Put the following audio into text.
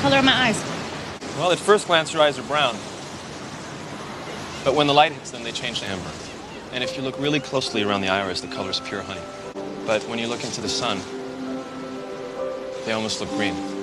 color of my eyes? Well, at first glance, your eyes are brown. But when the light hits them, they change to amber. And if you look really closely around the iris, the color's pure honey. But when you look into the sun, they almost look green.